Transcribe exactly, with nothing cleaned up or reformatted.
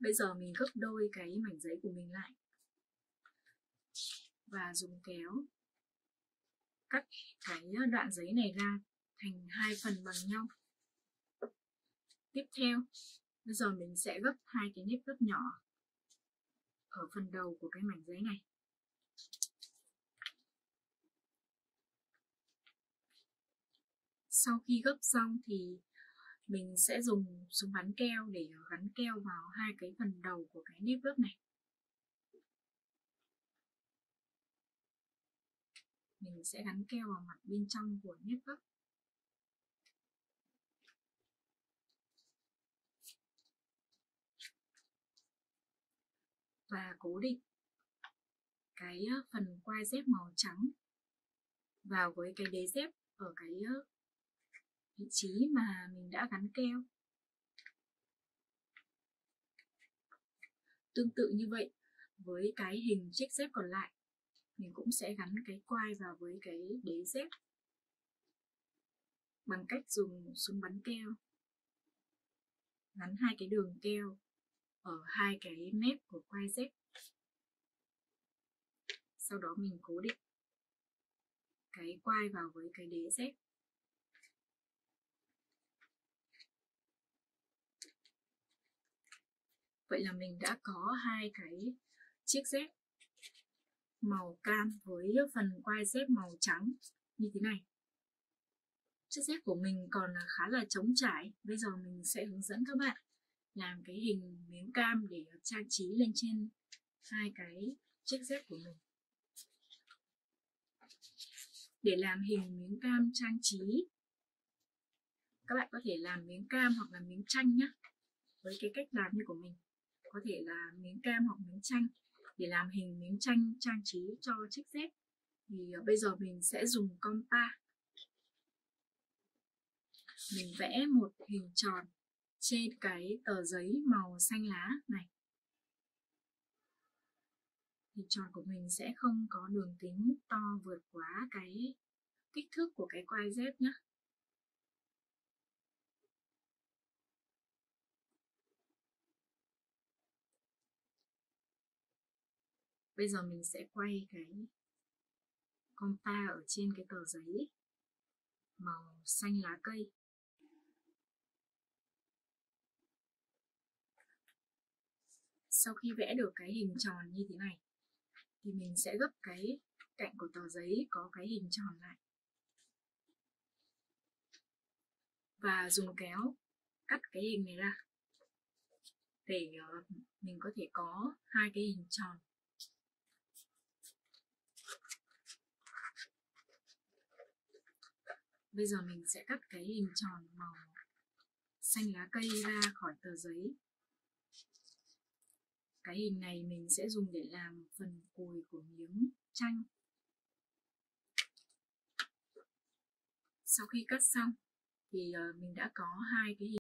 Bây giờ mình gấp đôi cái mảnh giấy của mình lại và dùng kéo cắt cái đoạn giấy này ra thành hai phần bằng nhau. Tiếp theo, bây giờ mình sẽ gấp hai cái nếp gấp nhỏ ở phần đầu của cái mảnh giấy này. Sau khi gấp xong thì mình sẽ dùng súng bắn keo để gắn keo vào hai cái phần đầu của cái nếp gấp này. Mình sẽ gắn keo vào mặt bên trong của nếp gấp. Và cố định cái phần quai dép màu trắng vào với cái đế dép ở cái vị trí mà mình đã gắn keo. Tương tự như vậy với cái hình chiếc dép còn lại, mình cũng sẽ gắn cái quai vào với cái đế dép bằng cách dùng súng bắn keo gắn hai cái đường keo ở hai cái mép của quai dép. Sau đó mình cố định cái quai vào với cái đế dép. Vậy là mình đã có hai cái chiếc dép màu cam với phần quai dép màu trắng như thế này. Chiếc dép của mình còn khá là trống trải. Bây giờ mình sẽ hướng dẫn các bạn làm cái hình miếng cam để trang trí lên trên hai cái chiếc dép của mình. Để làm hình miếng cam trang trí, các bạn có thể làm miếng cam hoặc là miếng chanh nhé. Với cái cách làm như của mình, có thể là miếng cam hoặc miếng chanh để làm hình miếng chanh trang trí cho chiếc dép. Thì bây giờ mình sẽ dùng compa. Mình vẽ một hình tròn trên cái tờ giấy màu xanh lá này. Hình tròn của mình sẽ không có đường kính to vượt quá cái kích thước của cái quai dép nhé. Bây giờ mình sẽ quay cái compa ở trên cái tờ giấy màu xanh lá cây. Sau khi vẽ được cái hình tròn như thế này thì mình sẽ gấp cái cạnh của tờ giấy có cái hình tròn lại và dùng kéo cắt cái hình này ra để mình có thể có hai cái hình tròn. Bây giờ mình sẽ cắt cái hình tròn màu xanh lá cây ra khỏi tờ giấy. Cái hình này mình sẽ dùng để làm phần cùi của miếng chanh. Sau khi cắt xong thì mình đã có hai cái hình